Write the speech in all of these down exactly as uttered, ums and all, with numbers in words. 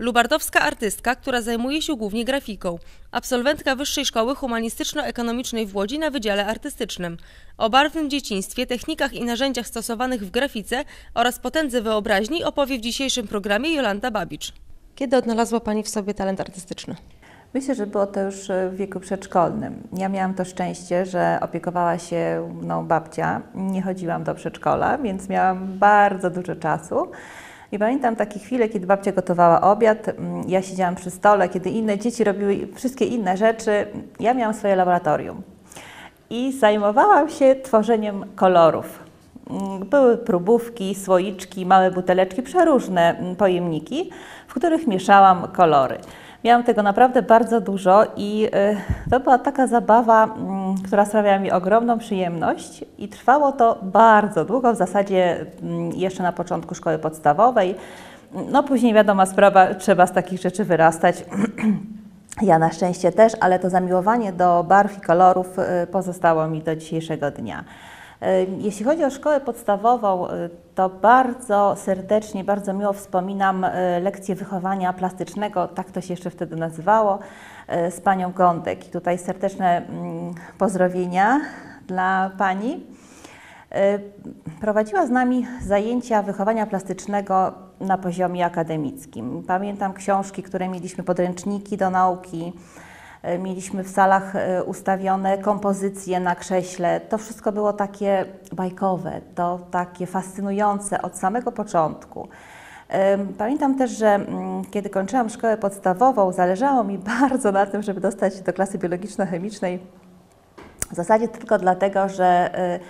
Lubartowska artystka, która zajmuje się głównie grafiką. Absolwentka Wyższej Szkoły Humanistyczno-Ekonomicznej w Łodzi na Wydziale Artystycznym. O barwnym dzieciństwie, technikach i narzędziach stosowanych w grafice oraz potędze wyobraźni opowie w dzisiejszym programie Jolanta Babicz. Kiedy odnalazła Pani w sobie talent artystyczny? Myślę, że było to już w wieku przedszkolnym. Ja miałam to szczęście, że opiekowała się mną babcia. Nie chodziłam do przedszkola, więc miałam bardzo dużo czasu. I pamiętam takie chwile, kiedy babcia gotowała obiad, ja siedziałam przy stole, kiedy inne dzieci robiły wszystkie inne rzeczy, ja miałam swoje laboratorium. I zajmowałam się tworzeniem kolorów. Były próbówki, słoiczki, małe buteleczki, przeróżne pojemniki, w których mieszałam kolory. Miałam tego naprawdę bardzo dużo i to była taka zabawa, która sprawiała mi ogromną przyjemność i trwało to bardzo długo, w zasadzie jeszcze na początku szkoły podstawowej. No później wiadoma sprawa, trzeba z takich rzeczy wyrastać. Ja na szczęście też, ale to zamiłowanie do barw i kolorów pozostało mi do dzisiejszego dnia. Jeśli chodzi o szkołę podstawową, to bardzo serdecznie, bardzo miło wspominam lekcję wychowania plastycznego, tak to się jeszcze wtedy nazywało, z panią Gądek. I tutaj serdeczne pozdrowienia dla pani. Prowadziła z nami zajęcia wychowania plastycznego na poziomie akademickim. Pamiętam książki, które mieliśmy, podręczniki do nauki. Mieliśmy w salach ustawione kompozycje na krześle. To wszystko było takie bajkowe, to takie fascynujące od samego początku. Pamiętam też, że kiedy kończyłam szkołę podstawową, zależało mi bardzo na tym, żeby dostać się do klasy biologiczno-chemicznej. W zasadzie tylko dlatego, że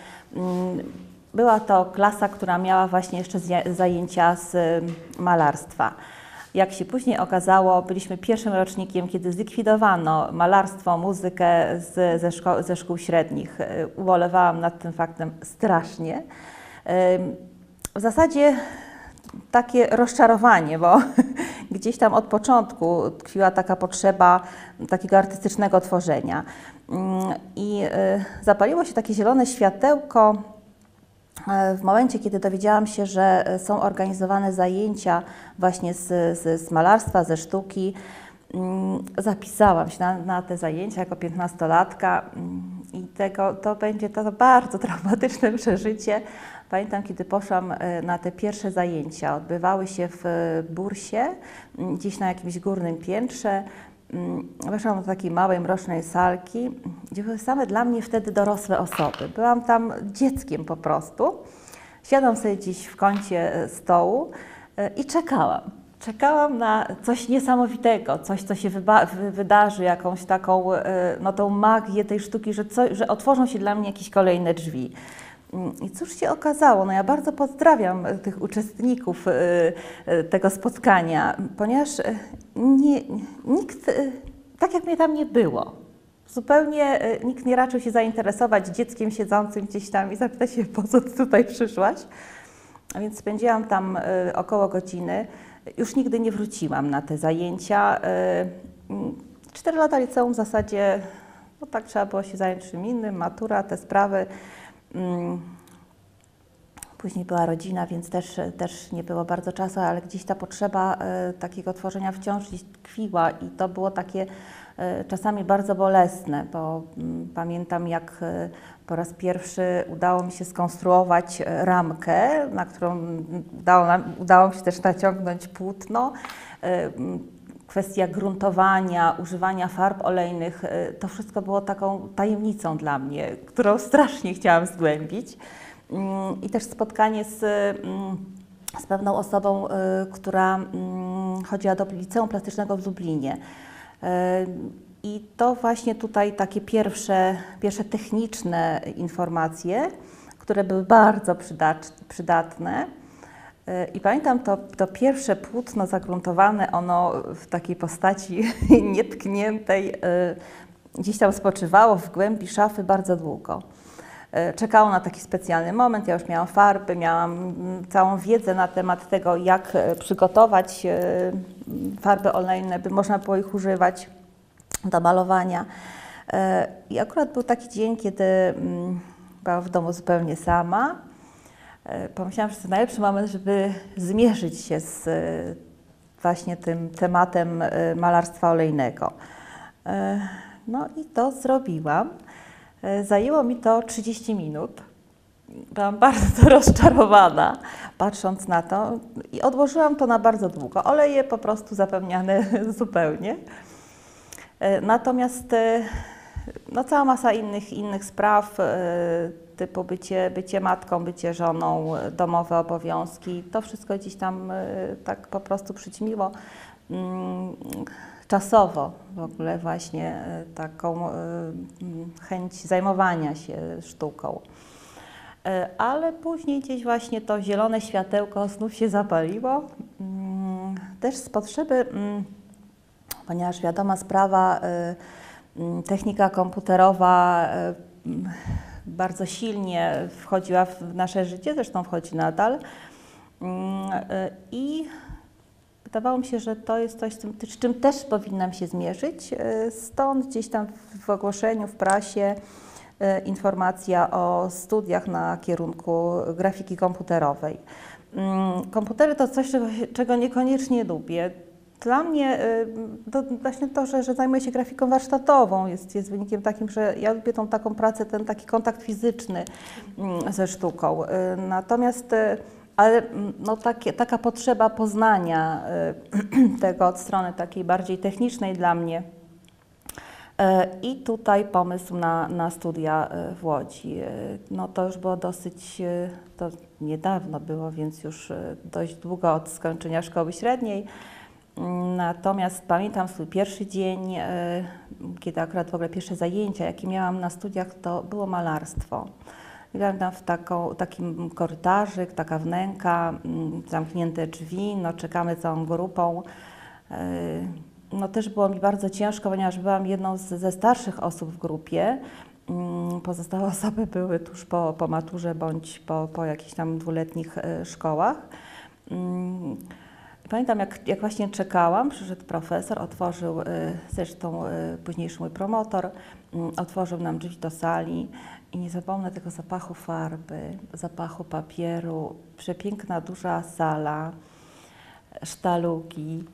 była to klasa, która miała właśnie jeszcze zajęcia z malarstwa. Jak się później okazało, byliśmy pierwszym rocznikiem, kiedy zlikwidowano malarstwo, muzykę z, ze, szko ze szkół średnich. Ubolewałam nad tym faktem strasznie. W zasadzie takie rozczarowanie, bo gdzieś tam od początku tkwiła taka potrzeba takiego artystycznego tworzenia. I zapaliło się takie zielone światełko w momencie, kiedy dowiedziałam się, że są organizowane zajęcia właśnie z, z, z malarstwa, ze sztuki. Zapisałam się na, na te zajęcia jako piętnastolatka i tego, to będzie to bardzo traumatyczne przeżycie. Pamiętam, kiedy poszłam na te pierwsze zajęcia, odbywały się w Bursie, gdzieś na jakimś górnym piętrze. Weszłam do takiej małej, mrocznej salki, gdzie były same dla mnie wtedy dorosłe osoby. Byłam tam dzieckiem po prostu. Siadam sobie gdzieś w kącie stołu i czekałam. Czekałam na coś niesamowitego, coś, co się wydarzy, jakąś taką, no tą magię tej sztuki, że, co, że otworzą się dla mnie jakieś kolejne drzwi. I cóż się okazało? No ja bardzo pozdrawiam tych uczestników tego spotkania, ponieważ nie, nikt, tak jak mnie tam nie było, zupełnie nikt nie raczył się zainteresować dzieckiem siedzącym gdzieś tam i zapytać się, po co ty tutaj przyszłaś. A więc spędziłam tam około godziny. Już nigdy nie wróciłam na te zajęcia. Cztery lata liceum w zasadzie, no tak trzeba było się zająć czym innym, matura, te sprawy. Później była rodzina, więc też, też nie było bardzo czasu, ale gdzieś ta potrzeba e, takiego tworzenia wciąż gdzieś tkwiła i to było takie e, czasami bardzo bolesne, bo m, pamiętam, jak e, po raz pierwszy udało mi się skonstruować e, ramkę, na którą udało, nam, udało mi się też naciągnąć płótno. E, Kwestia gruntowania, używania farb olejnych, to wszystko było taką tajemnicą dla mnie, którą strasznie chciałam zgłębić. I też spotkanie z, z pewną osobą, która chodziła do Liceum Plastycznego w Lublinie. I to właśnie tutaj takie pierwsze, pierwsze techniczne informacje, które były bardzo przydatne. I pamiętam to, to pierwsze płótno zagruntowane, ono w takiej postaci nietkniętej, gdzieś tam spoczywało w głębi szafy bardzo długo. Czekało na taki specjalny moment, ja już miałam farby, miałam całą wiedzę na temat tego, jak przygotować farby olejne, by można było ich używać do malowania. I akurat był taki dzień, kiedy byłam w domu zupełnie sama. Pomyślałam, że to najlepszy moment, żeby zmierzyć się z właśnie tym tematem malarstwa olejnego. No i to zrobiłam. Zajęło mi to trzydzieści minut. Byłam bardzo rozczarowana, patrząc na to, i odłożyłam to na bardzo długo. Oleje po prostu zapomniane zupełnie. Natomiast no, cała masa innych, innych spraw, typu bycie, bycie matką, bycie żoną, domowe obowiązki, to wszystko gdzieś tam tak po prostu przyćmiło czasowo w ogóle właśnie taką chęć zajmowania się sztuką. Ale później gdzieś właśnie to zielone światełko znów się zapaliło, też z potrzeby, ponieważ wiadoma sprawa, technika komputerowa bardzo silnie wchodziła w nasze życie, zresztą wchodzi nadal, i wydawało mi się, że to jest coś, z czym też powinnam się zmierzyć. Stąd gdzieś tam w ogłoszeniu, w prasie informacja o studiach na kierunku grafiki komputerowej. Komputery to coś, czego, czego niekoniecznie lubię. Dla mnie to właśnie to, że, że zajmuję się grafiką warsztatową, jest, jest wynikiem takim, że ja lubię tą taką pracę, ten taki kontakt fizyczny ze sztuką. Natomiast ale no, takie, taka potrzeba poznania tego od strony takiej bardziej technicznej dla mnie. I tutaj pomysł na, na studia w Łodzi. No to już było dosyć, to niedawno było, więc już dość długo od skończenia szkoły średniej. Natomiast pamiętam swój pierwszy dzień, kiedy akurat w ogóle pierwsze zajęcia, jakie miałam na studiach, to było malarstwo. Byłam tam w taką, takim korytarzyk, taka wnęka, zamknięte drzwi, no czekamy całą grupą. No też było mi bardzo ciężko, ponieważ byłam jedną z, ze starszych osób w grupie. Pozostałe osoby były tuż po, po maturze bądź po, po jakichś tam dwuletnich szkołach. Pamiętam, jak, jak właśnie czekałam, przyszedł profesor, otworzył, zresztą późniejszy mój promotor, otworzył nam drzwi do sali i nie zapomnę tego zapachu farby, zapachu papieru, przepiękna, duża sala, sztalugi,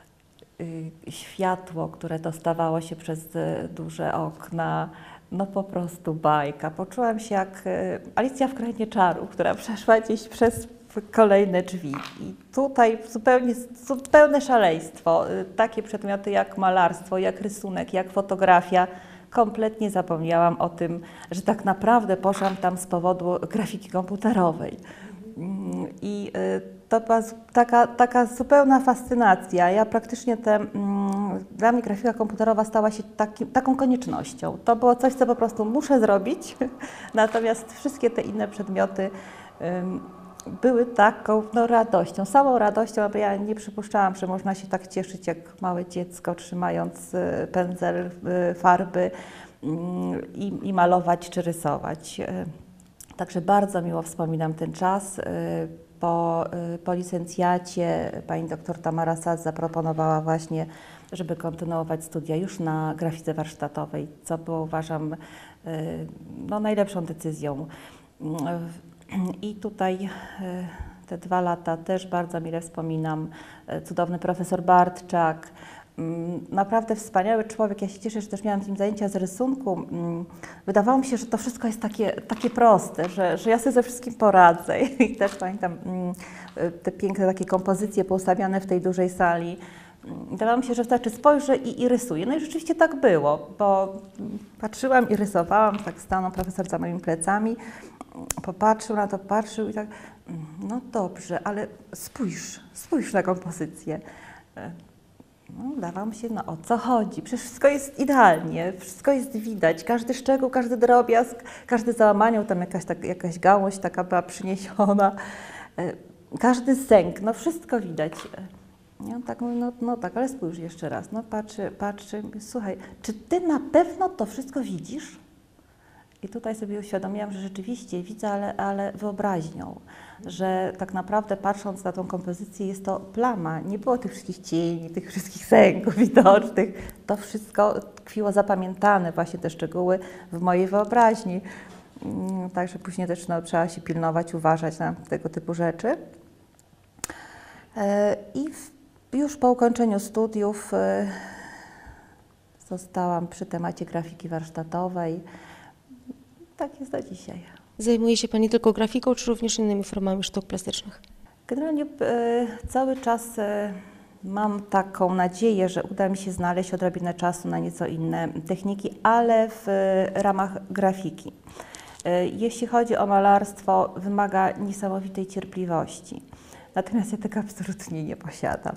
światło, które dostawało się przez duże okna, no po prostu bajka. Poczułam się jak Alicja w Krainie Czarów, która przeszła gdzieś przez kolejne drzwi. I tutaj zupełnie, zupełne szaleństwo. Takie przedmioty jak malarstwo, jak rysunek, jak fotografia. Kompletnie zapomniałam o tym, że tak naprawdę poszłam tam z powodu grafiki komputerowej. I to była taka, taka zupełna fascynacja. Ja praktycznie te, dla mnie grafika komputerowa stała się taki, taką koniecznością. To było coś, co po prostu muszę zrobić, natomiast wszystkie te inne przedmioty były taką no, radością, samą radością, bo ja nie przypuszczałam, że można się tak cieszyć jak małe dziecko, trzymając pędzel, farby i, i malować czy rysować. Także bardzo miło wspominam ten czas. Po, po licencjacie pani doktor Tamara Sas zaproponowała właśnie, żeby kontynuować studia już na grafice warsztatowej, co było, uważam, no, najlepszą decyzją. I tutaj te dwa lata też bardzo mile wspominam. Cudowny profesor Bartczak, naprawdę wspaniały człowiek. Ja się cieszę, że też miałam z nim zajęcia z rysunku. Wydawało mi się, że to wszystko jest takie, takie proste, że, że ja sobie ze wszystkim poradzę. I też pamiętam te piękne takie kompozycje poustawiane w tej dużej sali. Wydawało mi się, że wystarczy spojrzę i, i rysuję. No i rzeczywiście tak było, bo patrzyłam i rysowałam, tak stanął profesor za moimi plecami, popatrzył na to, patrzył i tak, no dobrze, ale spójrz, spójrz na kompozycję. No, dawało mi się, no o co chodzi? Przecież wszystko jest idealnie, wszystko jest widać, każdy szczegół, każdy drobiazg, każdy załamanie, tam jakaś, tak, jakaś gałąź taka była przyniesiona, każdy sęk, no wszystko widać. Ja tak mówię, no, no tak, ale spójrz jeszcze raz, no patrzy, patrzy, słuchaj, czy ty na pewno to wszystko widzisz? I tutaj sobie uświadomiłam, że rzeczywiście widzę, ale, ale wyobraźnią, że tak naprawdę patrząc na tą kompozycję jest to plama. Nie było tych wszystkich cieni, tych wszystkich sęków widocznych. To wszystko tkwiło zapamiętane, właśnie te szczegóły w mojej wyobraźni. Także później też no, trzeba się pilnować, uważać na tego typu rzeczy. I Już po ukończeniu studiów zostałam przy temacie grafiki warsztatowej. Tak jest do dzisiaj. Zajmuje się Pani tylko grafiką, czy również innymi formami sztuk plastycznych? Generalnie cały czas mam taką nadzieję, że uda mi się znaleźć odrobinę czasu na nieco inne techniki, ale w ramach grafiki. Jeśli chodzi o malarstwo, wymaga niesamowitej cierpliwości. Natomiast ja tego absolutnie nie posiadam.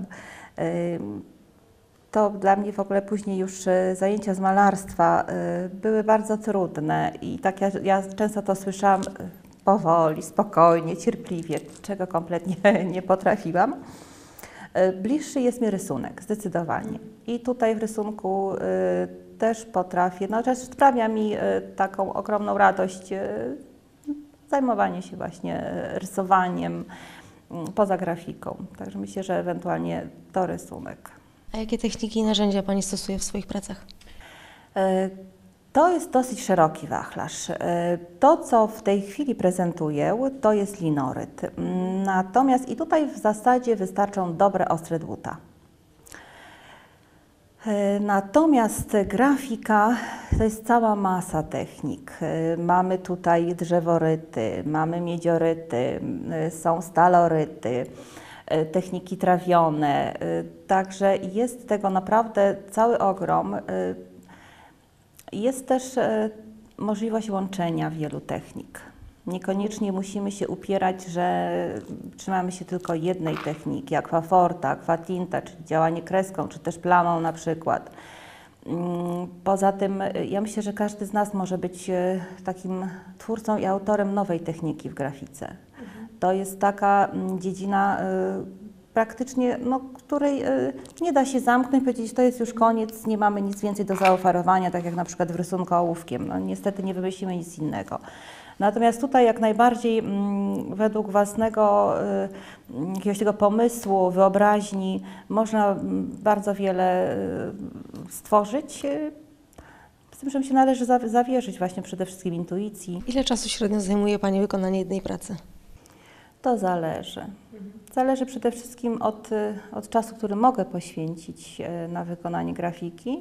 To dla mnie w ogóle później już zajęcia z malarstwa były bardzo trudne i tak ja, ja często to słyszałam powoli, spokojnie, cierpliwie, czego kompletnie nie potrafiłam. Bliższy jest mi rysunek, zdecydowanie. I tutaj w rysunku też potrafię, no też sprawia mi taką ogromną radość zajmowanie się właśnie rysowaniem poza grafiką. Także myślę, że ewentualnie to rysunek. A jakie techniki i narzędzia Pani stosuje w swoich pracach? To jest dosyć szeroki wachlarz. To, co w tej chwili prezentuję, to jest linoryt. Natomiast i tutaj w zasadzie wystarczą dobre, ostre dłuta. Natomiast grafika to jest cała masa technik. Mamy tutaj drzeworyty, mamy miedzioryty, są staloryty, techniki trawione, także jest tego naprawdę cały ogrom. Jest też możliwość łączenia wielu technik. Niekoniecznie musimy się upierać, że trzymamy się tylko jednej techniki, aquaforta, aquatinta, czyli działanie kreską, czy też plamą na przykład. Poza tym ja myślę, że każdy z nas może być takim twórcą i autorem nowej techniki w grafice. To jest taka dziedzina praktycznie, no, której nie da się zamknąć, powiedzieć, to jest już koniec, nie mamy nic więcej do zaoferowania, tak jak na przykład w rysunku ołówkiem. No, niestety nie wymyślimy nic innego. Natomiast tutaj jak najbardziej według własnego jakiegoś tego pomysłu, wyobraźni można bardzo wiele stworzyć. Z tym, że mi się należy zawierzyć właśnie przede wszystkim intuicji. Ile czasu średnio zajmuje Pani wykonanie jednej pracy? To zależy. Zależy przede wszystkim od, od czasu, który mogę poświęcić na wykonanie grafiki,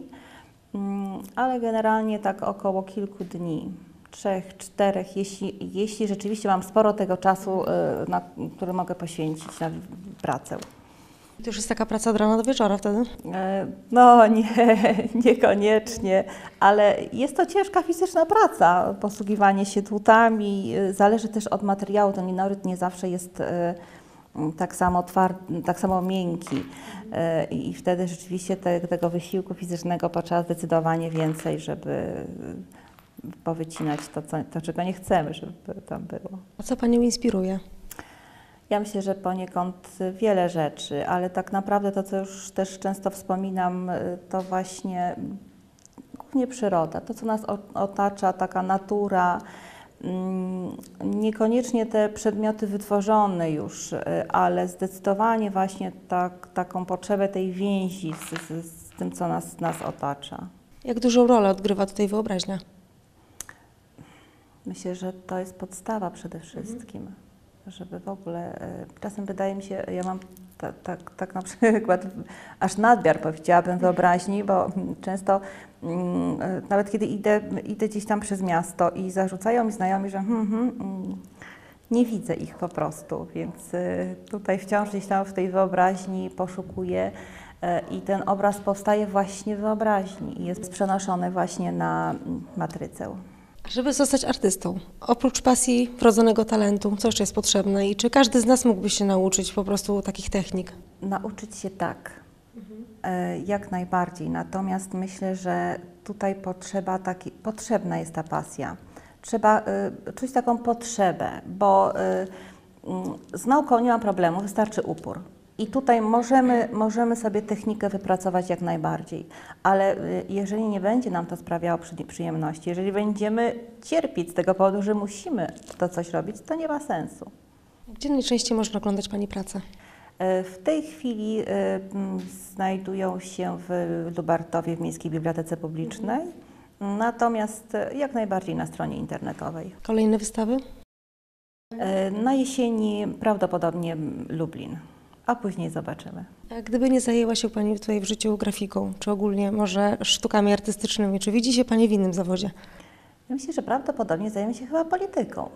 ale generalnie tak około kilku dni, trzech, czterech, jeśli, jeśli rzeczywiście mam sporo tego czasu, na, który mogę poświęcić na pracę. To już jest taka praca od rana do wieczora wtedy? No nie, niekoniecznie, ale jest to ciężka fizyczna praca, posługiwanie się dłutami, zależy też od materiału, ten linoryt nie zawsze jest tak samo twardy, tak samo miękki i wtedy rzeczywiście te, tego wysiłku fizycznego potrzeba zdecydowanie więcej, żeby powycinać to, co, to, czego nie chcemy, żeby tam było. A co Panią inspiruje? Ja myślę, że poniekąd wiele rzeczy, ale tak naprawdę to, co już też często wspominam, to właśnie głównie przyroda, to, co nas otacza, taka natura, niekoniecznie te przedmioty wytworzone już, ale zdecydowanie właśnie tak, taką potrzebę tej więzi z, z, z tym, co nas, nas otacza. Jak dużą rolę odgrywa tutaj wyobraźnia? Myślę, że to jest podstawa przede wszystkim. Mhm. Żeby w ogóle, czasem wydaje mi się, ja mam tak, tak, tak na przykład aż nadmiar, powiedziałabym, wyobraźni, bo często mm, nawet kiedy idę, idę gdzieś tam przez miasto i zarzucają mi znajomi, że hmm, hmm, nie widzę ich po prostu, więc tutaj wciąż gdzieś tam w tej wyobraźni poszukuję i ten obraz powstaje właśnie w wyobraźni i jest przenoszony właśnie na matrycę. Żeby zostać artystą, oprócz pasji, wrodzonego talentu, co jeszcze jest potrzebne i czy każdy z nas mógłby się nauczyć po prostu takich technik? Nauczyć się tak, mhm. jak najbardziej, natomiast myślę, że tutaj potrzeba taki, potrzebna jest ta pasja. Trzeba y, czuć taką potrzebę, bo y, y, z nauką nie ma problemu, wystarczy upór. I tutaj możemy, możemy sobie technikę wypracować jak najbardziej, ale jeżeli nie będzie nam to sprawiało przyjemności, jeżeli będziemy cierpieć z tego powodu, że musimy to coś robić, to nie ma sensu. Gdzie najczęściej można oglądać Pani pracę? W tej chwili y, znajdują się w Lubartowie w Miejskiej Bibliotece Publicznej, mhm. natomiast jak najbardziej na stronie internetowej. Kolejne wystawy? Y, na jesieni prawdopodobnie Lublin. a później zobaczymy. A gdyby nie zajęła się Pani tutaj w życiu grafiką, czy ogólnie może sztukami artystycznymi, czy widzi się Pani w innym zawodzie? Ja myślę, że prawdopodobnie zajmę się chyba polityką.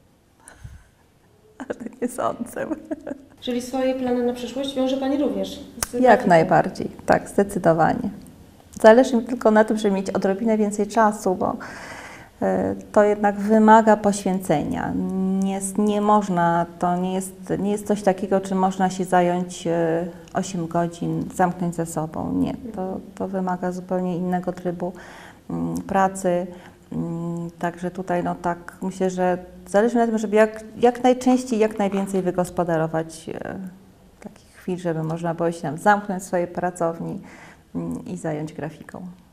Ale tak nie sądzę. Czyli swoje plany na przyszłość wiąże Pani również z Jak grafiką? najbardziej, tak, zdecydowanie. Zależy mi tylko na tym, żeby mieć odrobinę więcej czasu, bo to jednak wymaga poświęcenia. Nie, nie można, to nie jest, nie jest coś takiego, czym można się zająć osiem godzin, zamknąć ze sobą. Nie, to, to wymaga zupełnie innego trybu pracy. Także tutaj no tak myślę, że zależy mi na tym, żeby jak, jak najczęściej, jak najwięcej wygospodarować takich chwil, żeby można było się tam zamknąć w swojej pracowni i zająć grafiką.